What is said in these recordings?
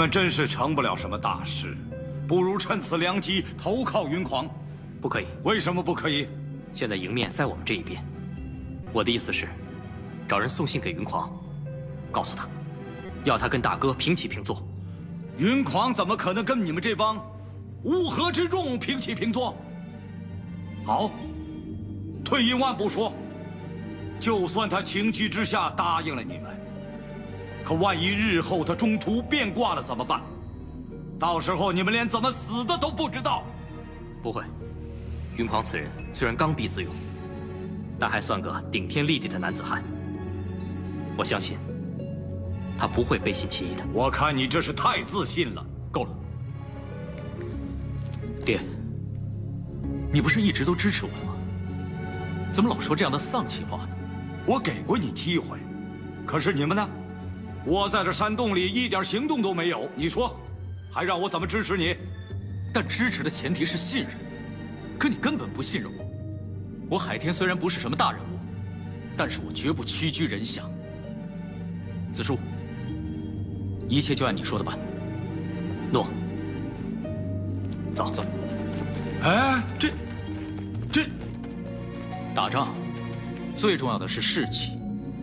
们真是成不了什么大事，不如趁此良机投靠云狂。 不可以。 为什么不可以？ 现在赢面在我们这一边。我的意思是，找人送信给云狂，告诉他，要他跟大哥平起平坐。 云狂怎么可能跟你们这帮乌合之众平起平坐？好，退一万步说，就算他情急之下答应了你们，可万一日后他中途变卦了怎么办？到时候你们连怎么死的都不知道。 不会，云狂此人虽然刚愎自用，但还算个顶天立地的男子汉。我相信，他不会背信弃义的。 我看你这是太自信了。 够了，爹，你不是一直都支持我的吗？怎么老说这样的丧气话呢？ 我给过你机会，可是你们呢？我在这山洞里一点行动都没有，你说，还让我怎么支持你？ 但支持的前提是信任，可你根本不信任我。我海天虽然不是什么大人物，但是我绝不屈居人下。子树，一切就按你说的办。 诺。走走。 哎，这， 打仗最重要的是士气。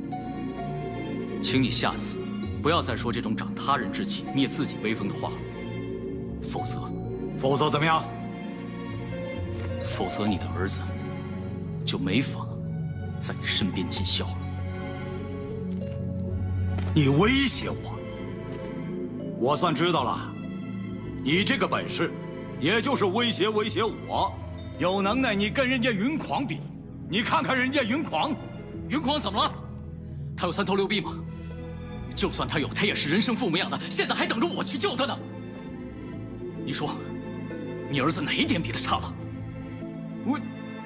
请你下次不要再说这种长他人志气、灭自己威风的话了，否则怎么样？ 否则你的儿子就没法在你身边尽孝了。 你威胁我，我算知道了。你这个本事，也就是威胁我。有能耐你跟人家云狂比，你看看人家云狂。 云狂怎么了？他有3头6臂吗？就算他有，他也是人生父母养的，现在还等着我去救他呢。你说，你儿子哪一点比他差了？ 我。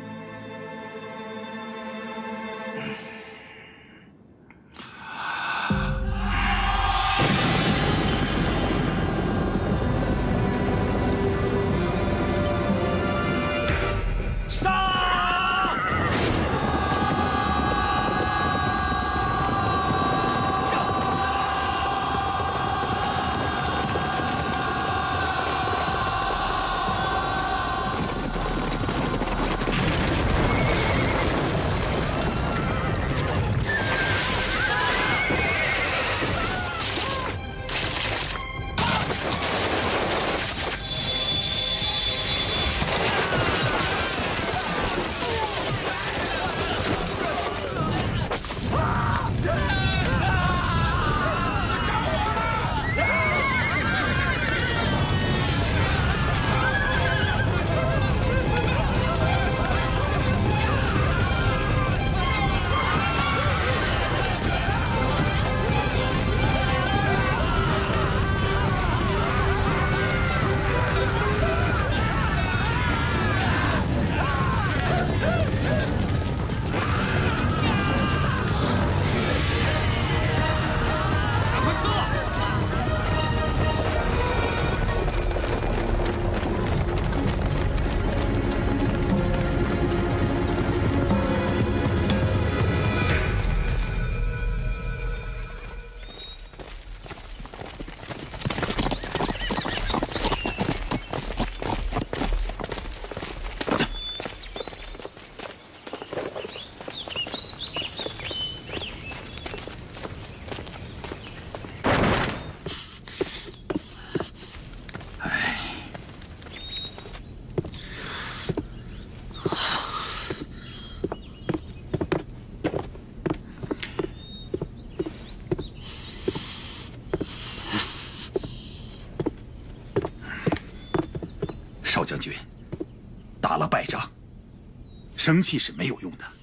少将军，打了败仗，生气是没有用的。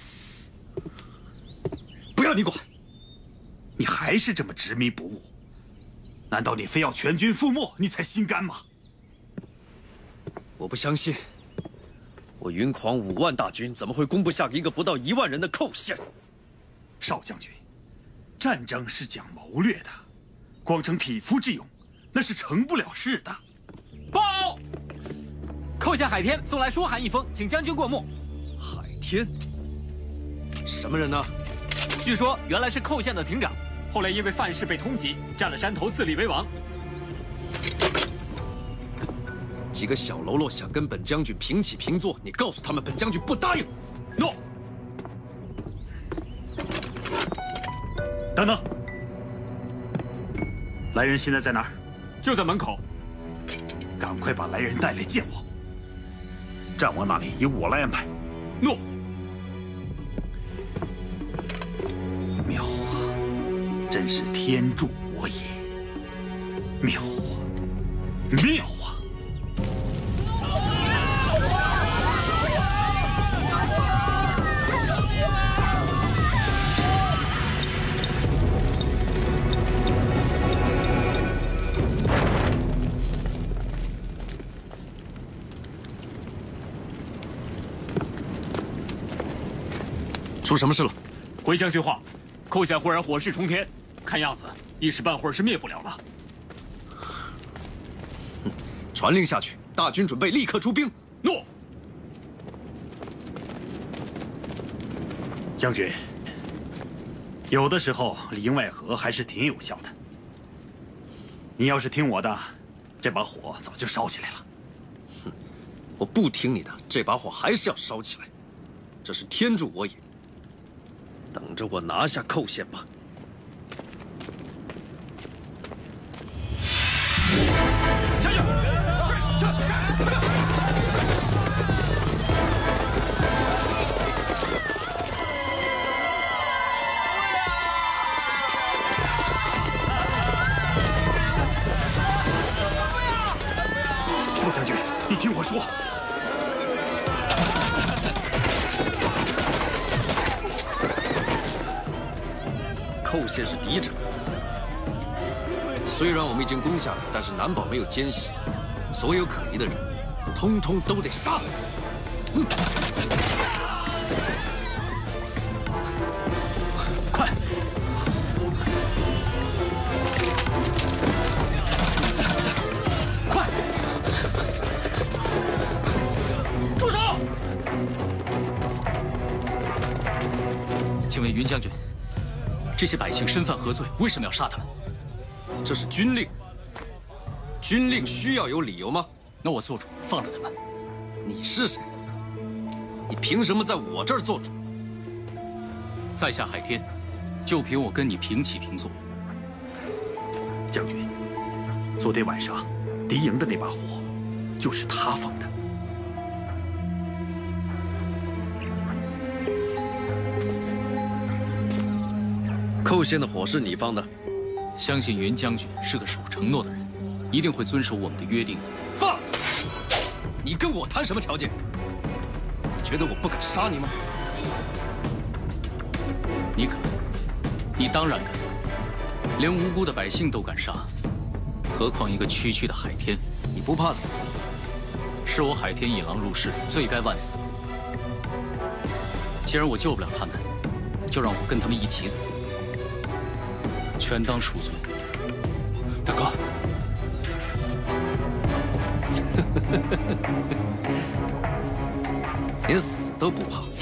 不要你管，你还是这么执迷不悟。难道你非要全军覆没，你才心甘吗？ 我不相信，我云狂5万大军怎么会攻不下一个不到1万人的寇县？ 少将军，战争是讲谋略的，光逞匹夫之勇，那是成不了事的。 报！寇县海天送来书函一封，请将军过目。 海天？什么人呢？ 据说原来是寇县的亭长，后来因为犯事被通缉，占了山头，自立为王。 几个小喽啰想跟本将军平起平坐，你告诉他们，本将军不答应。 诺。等等，来人现在在哪儿？ 就在门口。 赶快把来人带来见我。战王那里由我来安排。 诺。 妙啊，真是天助我也！妙啊，妙啊！ 出什么事了？ 回将军话，寇县忽然火势冲天，看样子一时半会儿是灭不了了。 传令下去，大军准备立刻出兵。 诺。 将军，有的时候里应外合还是挺有效的。你要是听我的，这把火早就烧起来了。 哼，我不听你的，这把火还是要烧起来。这是天助我也。等着我拿下寇县吧！ 下去！ 少将军，你听我说。 寇县是敌者，虽然我们已经攻下了，但是难保没有奸细。所有可疑的人，通通都得杀。 快！快！住手！ 请问云将军，这些百姓身犯何罪？为什么要杀他们？ 这是军令，军令需要有理由吗？ 那我做主放了他们。 你是谁？你凭什么在我这儿做主？ 在下海天，就凭我跟你平起平坐。 将军，昨天晚上敌营的那把火，就是他放的。 寇县的火是你放的？ 相信云将军是个守承诺的人，一定会遵守我们的约定的。 放肆！你跟我谈什么条件？你觉得我不敢杀你吗？ 你敢？你当然敢！连无辜的百姓都敢杀，何况一个区区的海天？ 你不怕死？ 是我海天引狼入室，罪该万死。既然我救不了他们，就让我跟他们一起死，全当赎罪。 大哥， 连死都不怕，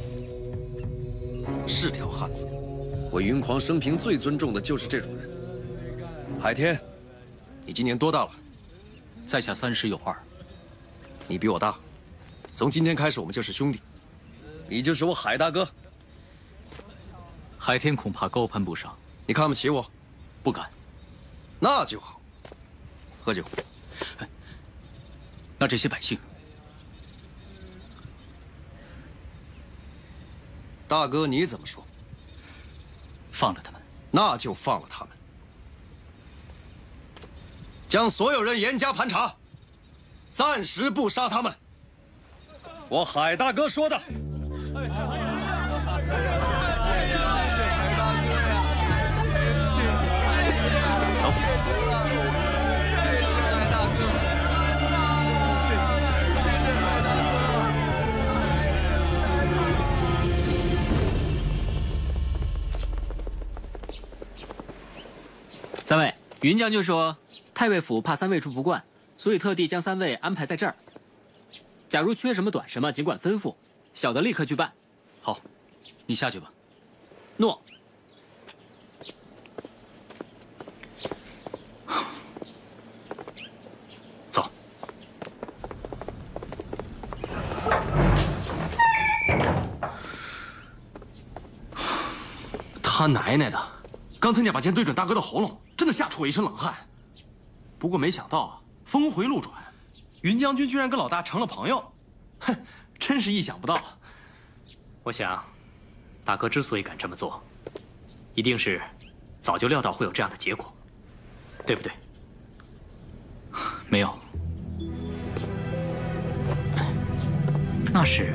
是条汉子。我云狂生平最尊重的就是这种人。海天，你今年多大了？ 在下30有2。 你比我大，从今天开始我们就是兄弟，你就是我海大哥。 海天恐怕高攀不上。 你看不起我？ 不敢。 那就好。喝酒。 那这些百姓， 大哥你怎么说？ 放了他们。 那就放了他们，将所有人严加盘查，暂时不杀他们。我海大哥说的。 三位，云将军说，太尉府怕3位处不惯，所以特地将3位安排在这儿。假如缺什么短什么，尽管吩咐，小的立刻去办。 好，你下去吧。 诺。 走。 他奶奶的！刚才那把剑对准大哥的喉咙，真的吓出我一身冷汗。不过没想到峰回路转，云将军居然跟老大成了朋友，哼，真是意想不到。 我想，大哥之所以敢这么做，一定是早就料到会有这样的结果，对不对？ 没有。 那是……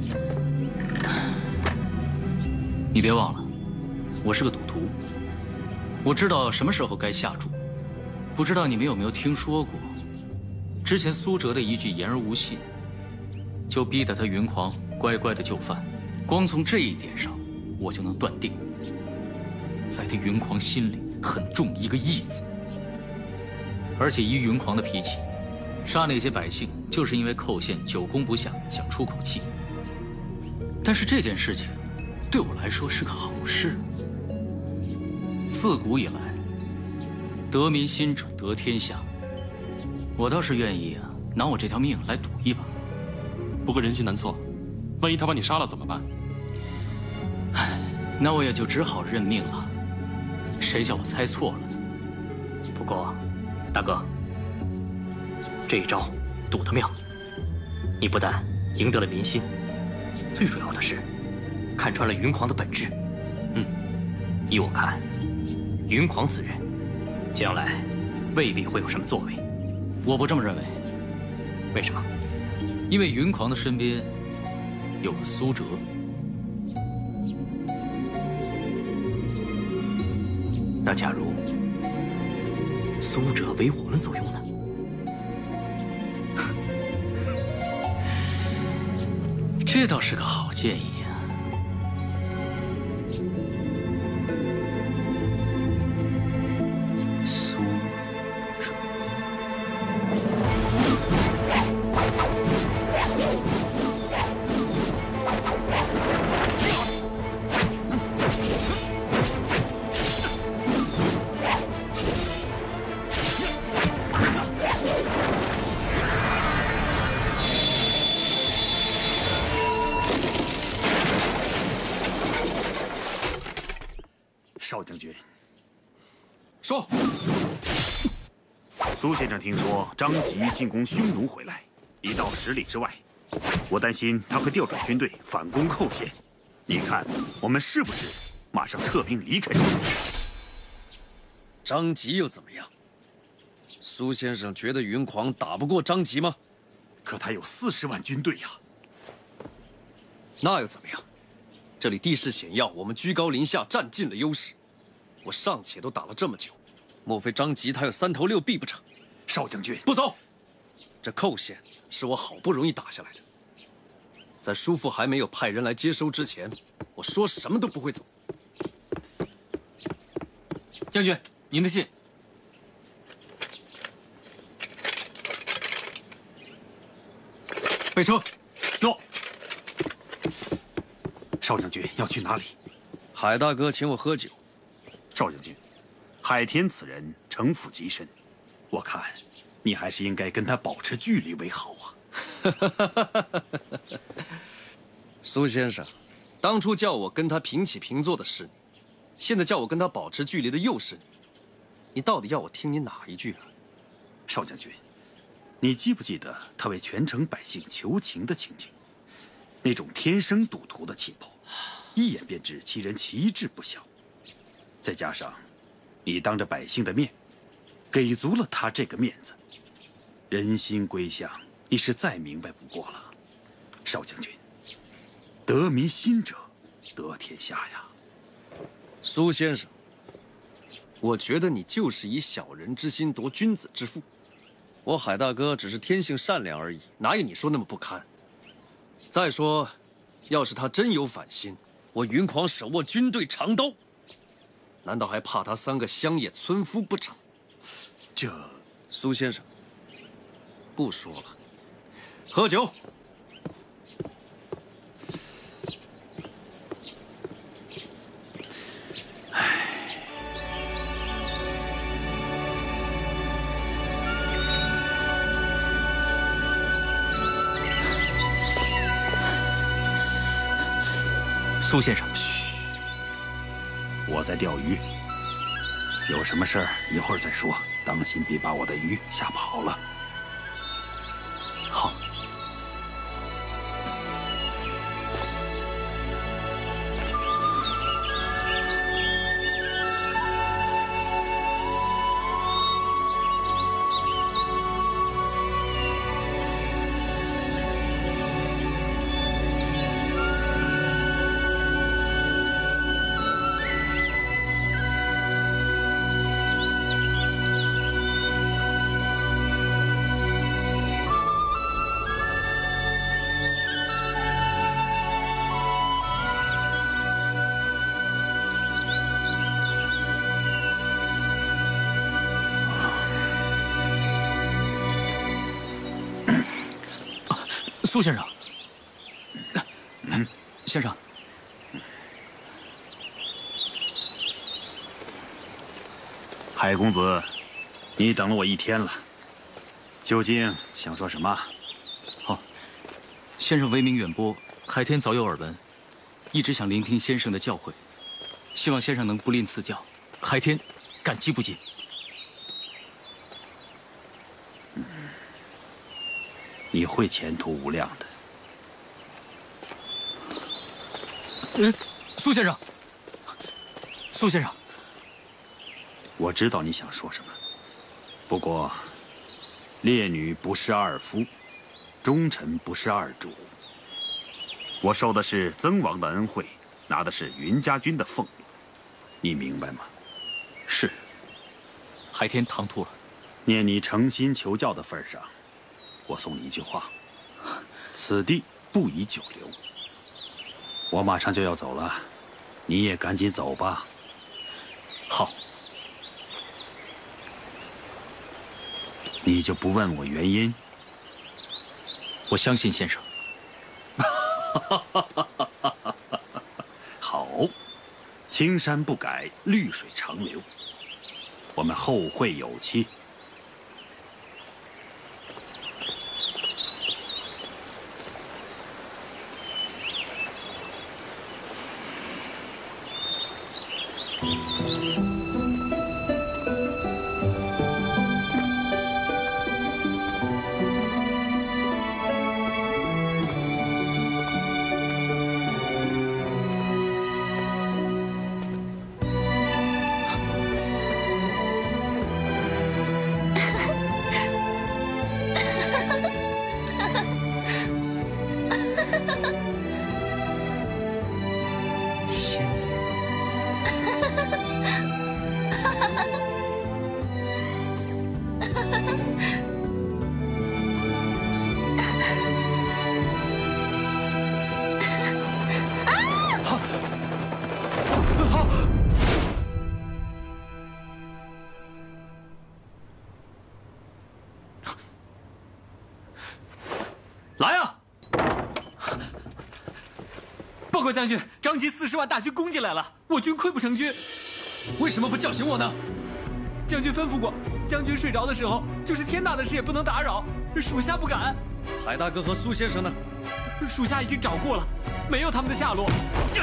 你别忘了，我是个赌徒，我知道什么时候该下注。不知道你们有没有听说过，之前苏哲的一句言而无信，就逼得他云狂乖乖的就范。光从这一点上，我就能断定，在他云狂心里很重一个义字。而且依云狂的脾气，杀那些百姓就是因为寇县久攻不下，想出口气。但是这件事情对我来说是个好事。自古以来，得民心者得天下。我倒是愿意拿我这条命来赌一把。 不过人心难测，万一他把你杀了怎么办？ 那我也就只好认命了。谁叫我猜错了呢？ 不过，大哥，这一招赌得妙，你不但赢得了民心，最主要的是看穿了云狂的本质。依我看，云狂此人将来未必会有什么作为。 我不这么认为。 为什么？ 因为云狂的身边有个苏哲。 那假如苏哲为我们所用呢？ 这倒是个好建议呀。苏哲， 少将军， 说， 苏先生听说张吉进攻匈奴回来，已到10里之外，我担心他会调转军队反攻寇县。你看，我们是不是马上撤兵离开这里？ 张吉又怎么样？苏先生觉得云狂打不过张吉吗？ 可他有40万军队呀。 那又怎么样？这里地势险要，我们居高临下，占尽了优势。我尚且都打了这么久，莫非张吉他有3头6臂不成？ 少将军， 不走！这寇县是我好不容易打下来的，在叔父还没有派人来接收之前，我说什么都不会走。 将军，您的信。 备车。 诺。 少将军要去哪里？ 海大哥请我喝酒。 少将军，海天此人城府极深，我看你还是应该跟他保持距离为好啊。 苏先生，当初叫我跟他平起平坐的是你，现在叫我跟他保持距离的又是你，你到底要我听你哪一句啊？ 少将军，你记不记得他为全城百姓求情的情景？那种天生赌徒的气魄，一眼便知其人奇志不小。再加上你当着百姓的面，给足了他这个面子，人心归向，你是再明白不过了。少将军，得民心者得天下呀。 苏先生，我觉得你就是以小人之心夺君子之腹。我海大哥只是天性善良而已，哪有你说那么不堪？再说，要是他真有反心，我云狂手握军队长刀，难道还怕他3个乡野村夫不成？ 这， 苏先生，不说了，喝酒。 苏先生， 我在钓鱼，有什么事儿一会儿再说，当心别把我的鱼吓跑了。 好。苏先生，先生， 海公子，你等了我1天了，究竟想说什么？ 哦，先生威名远播，海天早有耳闻，一直想聆听先生的教诲，希望先生能不吝赐教，海天感激不尽。 你会前途无量的。 苏先生，苏先生， 我知道你想说什么，不过，烈女不是二夫，忠臣不是二主。我受的是曾王的恩惠，拿的是云家军的俸禄，你明白吗？ 是。海天唐突了。 念你诚心求教的份上，我送你一句话：此地不宜久留。我马上就要走了，你也赶紧走吧。 好。 你就不问我原因？ 我相信先生。 好，青山不改，绿水长流。我们后会有期。 报告将军，张吉40万大军攻进来了，我军溃不成军。为什么不叫醒我呢？将军吩咐过，将军睡着的时候，就是天大的事也不能打扰。属下不敢。 海大哥和苏先生呢？ 属下已经找过了，没有他们的下落。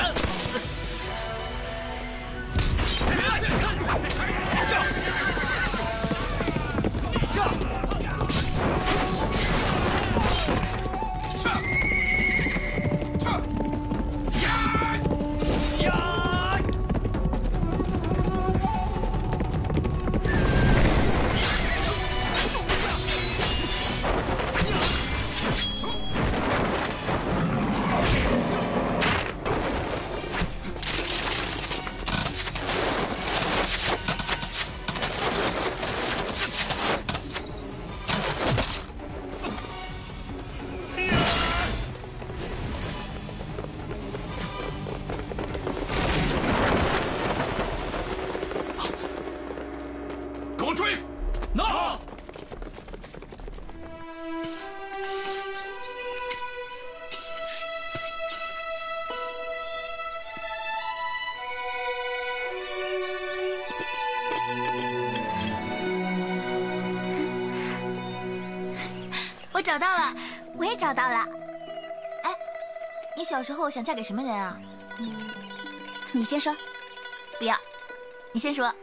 我找到了，我也找到了。哎，你小时候想嫁给什么人啊？你先说。 不要，你先说。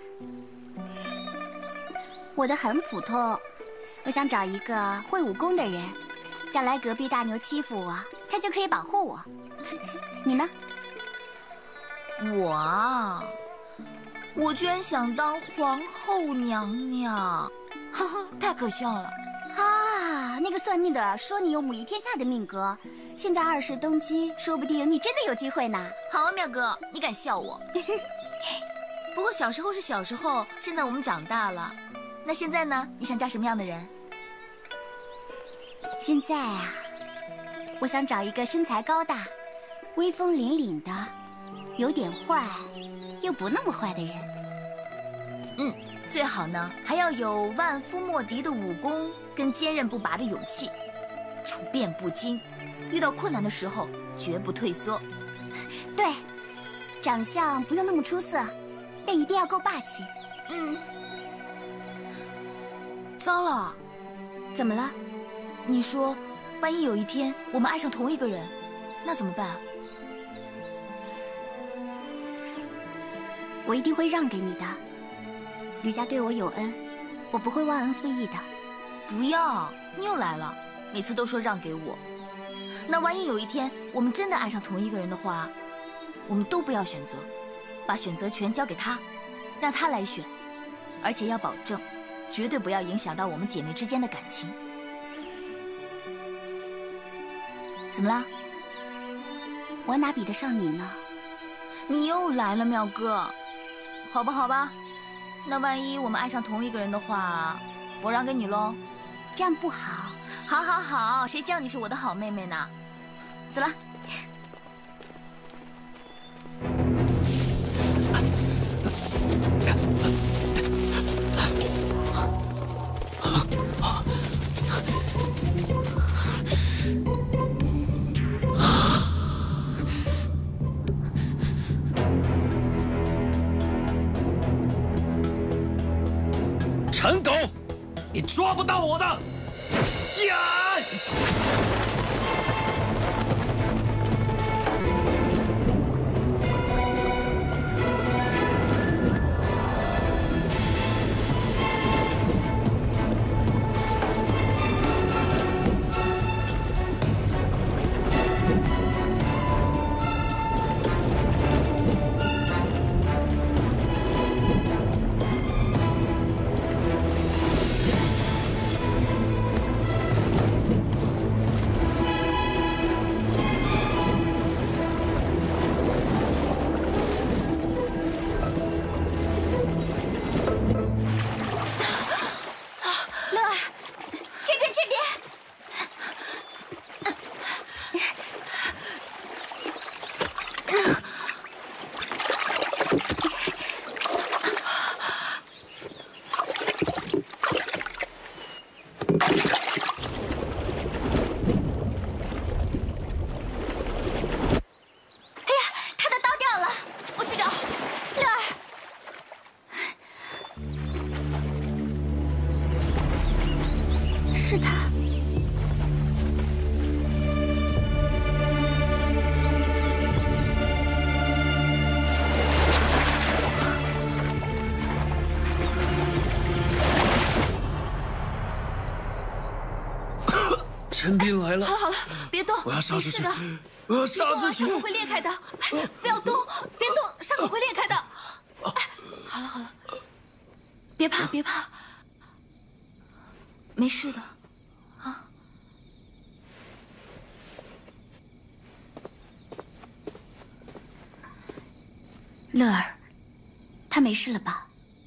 我的很普通，我想找一个会武功的人，将来隔壁大牛欺负我，他就可以保护我。你呢？ 我啊，我居然想当皇后娘娘，呵呵，太可笑了。 啊，那个算命的说你有母仪天下的命格，现在2世登基，说不定你真的有机会呢。 好啊，淼哥，你敢笑我？不过小时候是小时候，现在我们长大了。那现在呢？你想嫁什么样的人？ 现在啊，我想找一个身材高大、威风凛凛的，有点坏又不那么坏的人。 最好呢还要有万夫莫敌的武功跟坚韧不拔的勇气，处变不惊，遇到困难的时候绝不退缩。 对，长相不用那么出色，但一定要够霸气。 糟了， 怎么了？ 你说，万一有一天我们爱上同一个人，那怎么办？ 我一定会让给你的。吕家对我有恩，我不会忘恩负义的。 不要，你又来了，每次都说让给我。那万一有一天我们真的爱上同一个人的话，我们都不要选择，把选择权交给他，让他来选，而且要保证，绝对不要影响到我们姐妹之间的感情。怎么了？ 我哪比得上你呢？ 你又来了，淼哥。好吧，好吧，那万一我们爱上同一个人的话，我让给你喽。 这样不好。 好，好，好，谁叫你是我的好妹妹呢？走了。 陈狗，你抓不到我的！呀！陈斌来了。 好了好了，别动， 我要杀出去， 我要杀出去。 伤口会裂开的，不要动，别动，伤口会裂开的。好了好了，别怕别怕，没事的，啊。 乐儿，他没事了吧？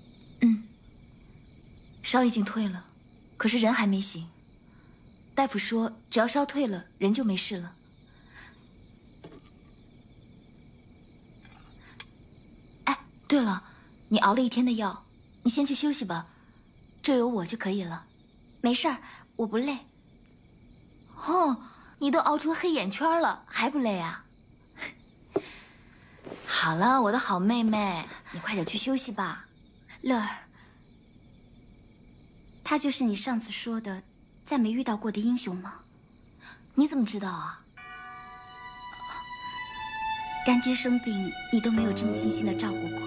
烧已经退了，可是人还没醒。大夫说，只要烧退了，人就没事了。哎，对了，你熬了一天的药，你先去休息吧，这有我就可以了。 没事儿，我不累。 哦，你都熬出黑眼圈了，还不累啊？好了，我的好妹妹，你快点去休息吧。 乐儿，他就是你上次说的再没遇到过的英雄吗？ 你怎么知道啊？ 干爹生病，你都没有这么尽心的照顾过。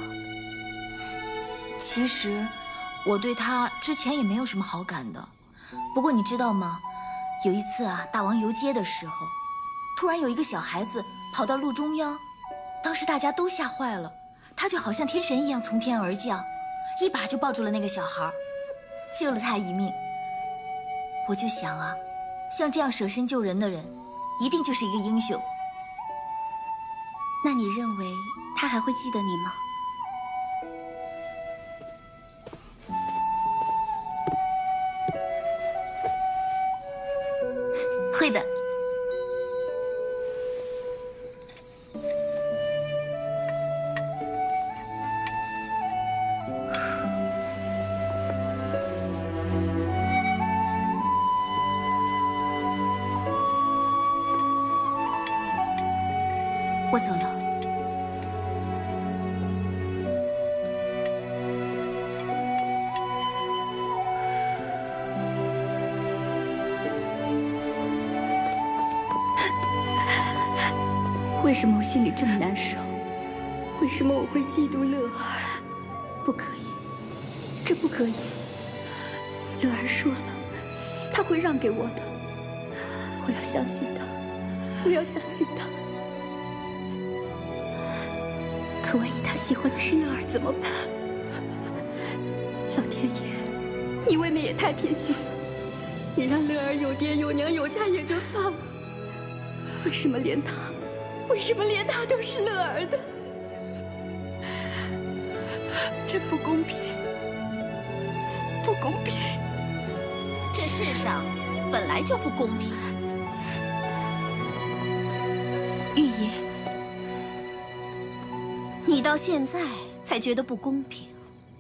其实，我对他之前也没有什么好感的。不过你知道吗？有一次啊，大王游街的时候，突然有一个小孩子跑到路中央，当时大家都吓坏了，他就好像天神一样从天而降，一把就抱住了那个小孩，救了他一命。我就想啊，像这样舍身救人的人，一定就是一个英雄。 那你认为他还会记得你吗？ 会的。 我走了。为什么我心里这么难受？为什么我会嫉妒乐儿？不可以，这不可以。乐儿说了，他会让给我的。我要相信他，我要相信他。可万一他喜欢的是乐儿怎么办？老天爷，你未免也太偏心了！你让乐儿有爹有娘有家也就算了，为什么连他都是乐儿的？真不公平，不公平！ 这世上本来就不公平。 玉爷， 你到现在才觉得不公平。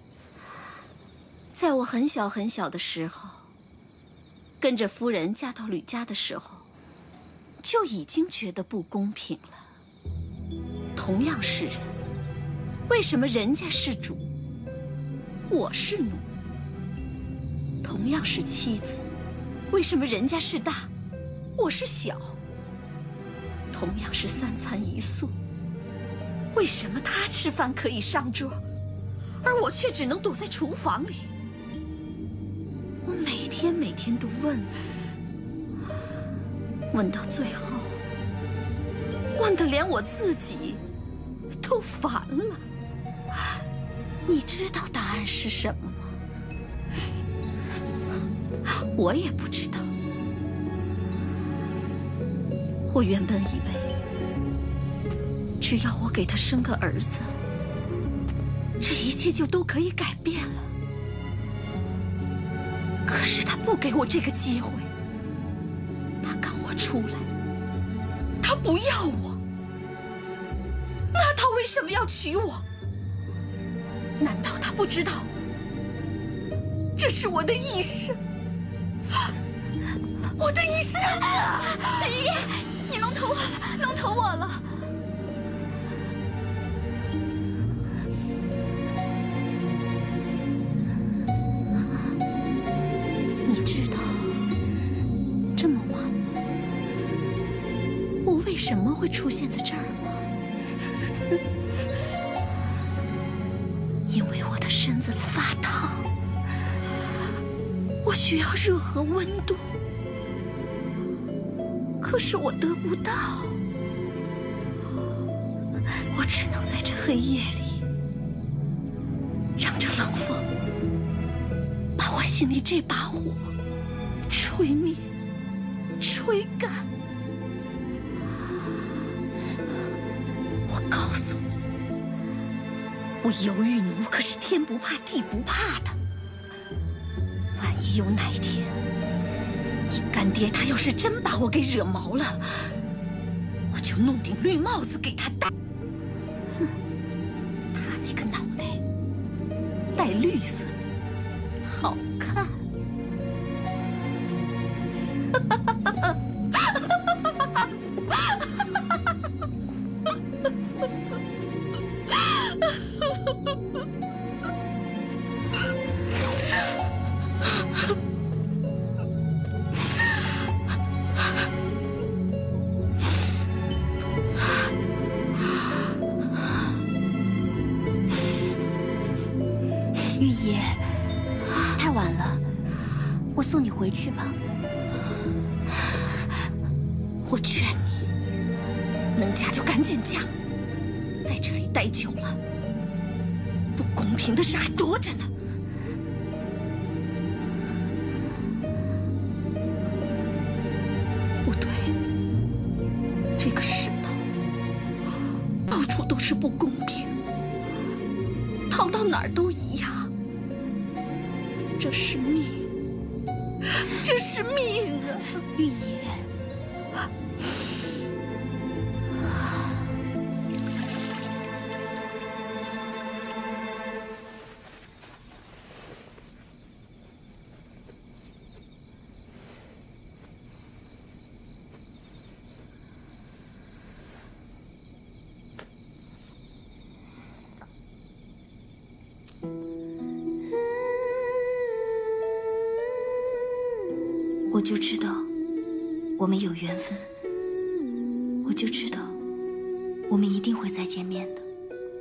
在我很小很小的时候，跟着夫人嫁到吕家的时候，就已经觉得不公平了。同样是人，为什么人家是主，我是奴？同样是妻子，为什么人家是大，我是小？同样是3餐1宿，为什么他吃饭可以上桌，而我却只能躲在厨房里？我每天都问到最后，问得连我自己都烦了。你知道答案是什么吗？我也不知道。我原本以为，只要我给他生个儿子，这一切就都可以改变了。可是他不给我这个机会，他赶我出来，他不要我，那他为什么要娶我？难道他不知道这是我的一生？我的一生啊！姨，你弄疼我了，弄疼我了。你知道这么晚我为什么会出现在这儿吗？因为我的身子发烫，我需要热和温度，可是我得不到，我只能在这黑夜里，让这冷风把我心里这把火吹灭、吹干。我告诉你，我犹豫奴可是天不怕地不怕的。万一有哪一天，你干爹他要是真把我给惹毛了，我就弄顶绿帽子给他戴。哼，他那个脑袋带绿色的，好看。 玉爷，太晚了，我送你回去吧。 我劝你，能嫁就赶紧嫁，在这里待久了，不公平的事还多着呢。不对，这个世道到处都是不公平，逃到哪儿都一样。这是命，这是命啊！ 玉爷。 我就知道我们有缘分，我就知道我们一定会再见面的。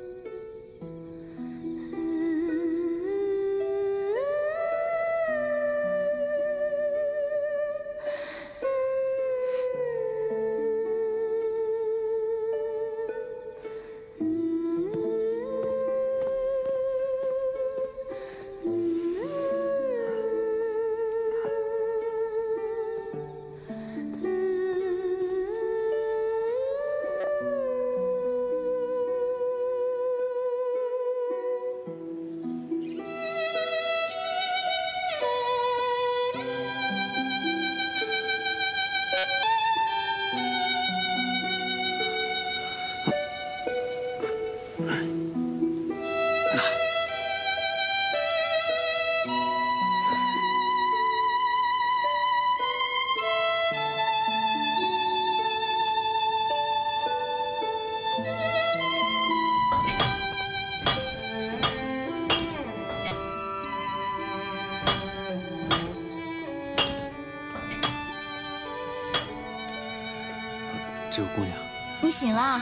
这位姑娘， 你醒啦？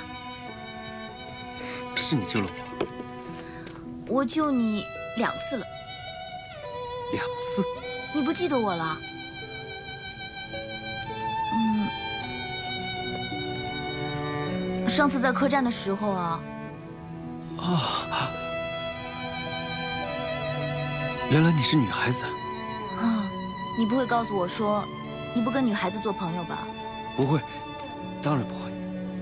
是你救了我我救你2次了， 2次， 你不记得我了？上次在客栈的时候啊。 啊，原来你是女孩子啊！你不会告诉我说，你不跟女孩子做朋友吧？ 不会，当然不会。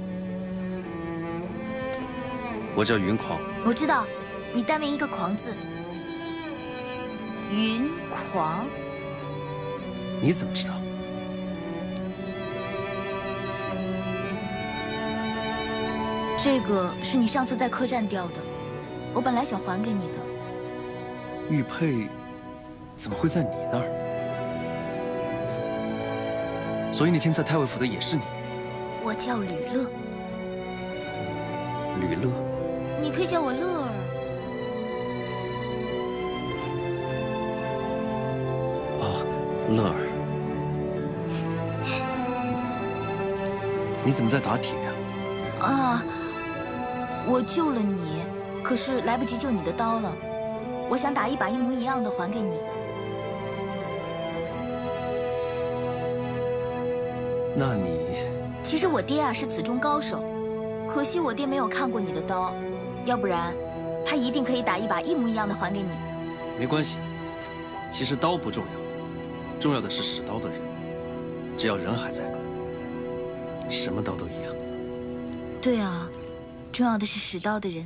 我叫云狂。 我知道，你单名一个狂字。云狂。 你怎么知道？ 这个是你上次在客栈掉的，我本来想还给你的。 玉佩怎么会在你那儿？所以那天在太尉府的也是你。 我叫吕乐。 吕乐。 你可以叫我乐儿。 哦，乐儿。你怎么在打铁呀？ 啊，我救了你，可是来不及救你的刀了。我想打一把一模一样的还给你。 那你…… 其实我爹啊是此中高手，可惜我爹没有看过你的刀，要不然他一定可以打一把一模一样的还给你。 没关系，其实刀不重要，重要的是使刀的人。只要人还在，什么刀都一样。 对啊，重要的是使刀的人。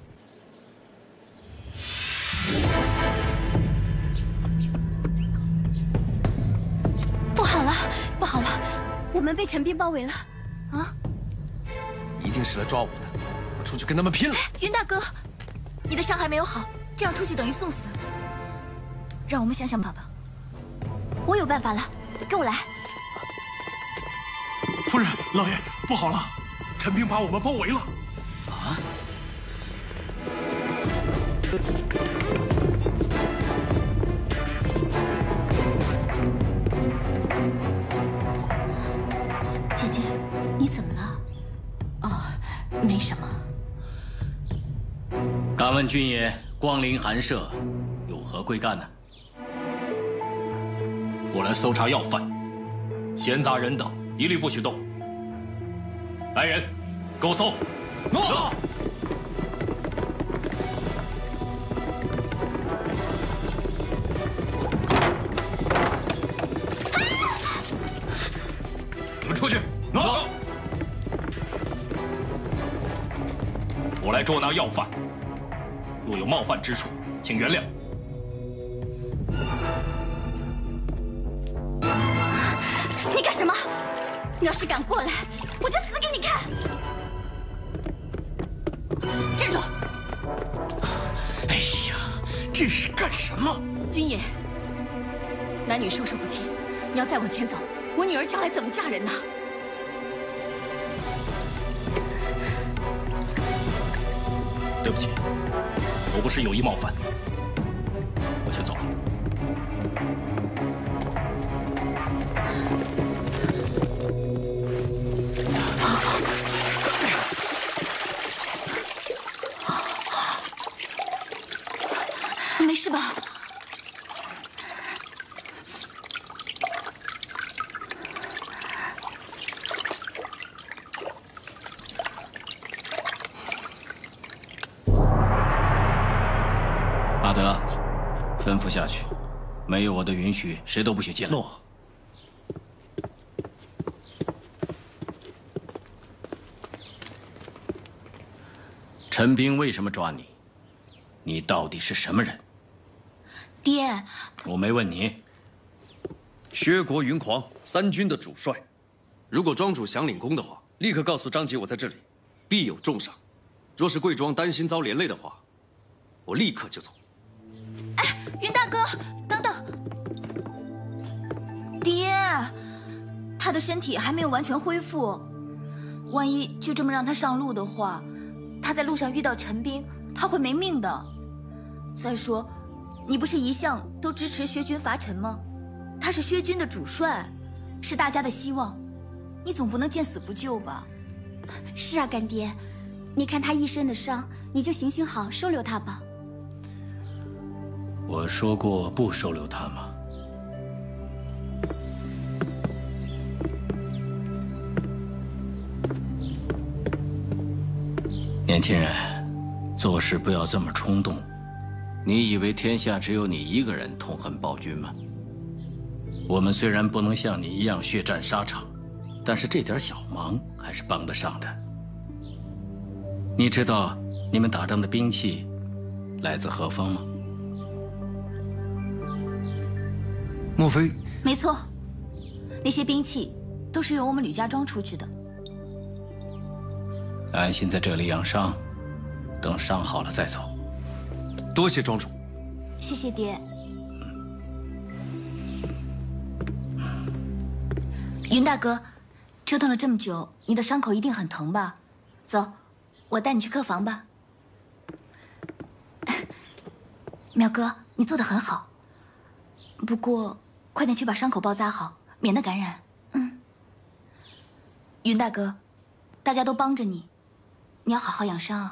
不好了，不好了，我们被陈兵包围了！啊！ 一定是来抓我的，我出去跟他们拼了！ 云大哥，你的伤还没有好，这样出去等于送死。让我们想想办法。我有办法了，跟我来。 夫人，老爷，不好了，陈兵把我们包围了。 啊！ 姐姐，你怎么了？哦，没什么。 敢问君爷，光临寒舍， 何贵干呢？我来搜查要犯，闲杂人等一律不许动。来人，给我搜！ 诺。 你们出去！诺。我来捉拿要犯，若有冒犯之处，请原谅。 你干什么？你要是敢过来，我就死给你看！站住！ 哎呀，这是干什么？ 军爷，男女授受不亲，你要再往前走，我女儿将来怎么嫁人呢？ 对不起，我不是有意冒犯，我先走了。 没事吧？ 阿德，吩咐下去，没有我的允许，谁都不许进来。 诺。 陈兵为什么抓你？你到底是什么人？ 爹， 我没问你。 薛国云狂三军的主帅，如果庄主想领功的话，立刻告诉张吉我在这里，必有重赏。若是贵庄担心遭连累的话，我立刻就走。 哎，云大哥，等等，爹，他的身体还没有完全恢复，万一就这么让他上路的话，他在路上遇到陈兵，他会没命的。再说。 你不是一向都支持薛军伐陈吗？他是薛军的主帅，是大家的希望，你总不能见死不救吧？ 是啊，干爹，你看他一身的伤，你就行行好，收留他吧。 我说过不收留他吗？年轻人，做事不要这么冲动。 你以为天下只有你一个人痛恨暴君吗？我们虽然不能像你一样血战沙场，但是这点小忙还是帮得上的。你知道你们打仗的兵器来自何方吗？ 莫非？ 没错，那些兵器都是由我们吕家庄出去的。 安心在这里养伤，等伤好了再走。 多谢庄主， 谢谢爹。云大哥，折腾了这么久，你的伤口一定很疼吧？走，我带你去客房吧。淼哥，你做得很好，不过快点去把伤口包扎好，免得感染。嗯。云大哥，大家都帮着你，你要好好养伤啊。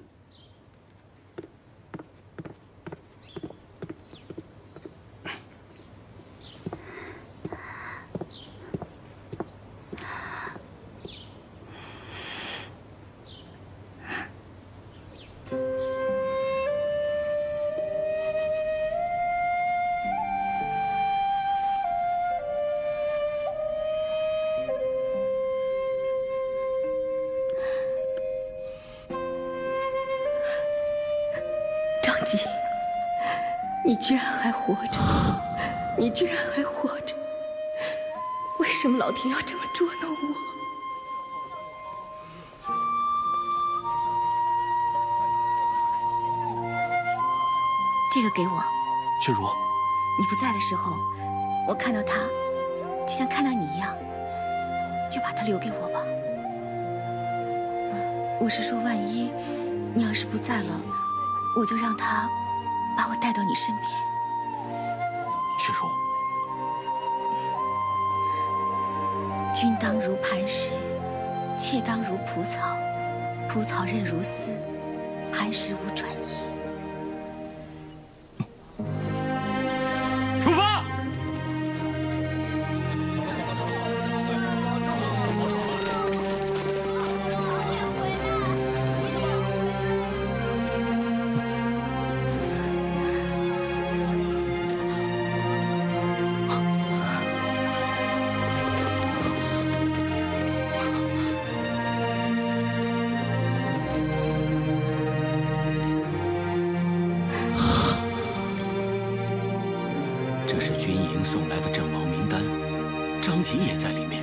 你居然还活着！你居然还活着！为什么老天要这么捉弄我？ 这个给我。 雪茹， 你不在的时候，我看到他，就像看到你一样，就把它留给我吧。我是说，万一你要是不在了，我就让他把我带到你身边。 雪茹， 君当如磐石，妾当如蒲草，蒲草韧如丝，磐石无转意。 方琦也在里面。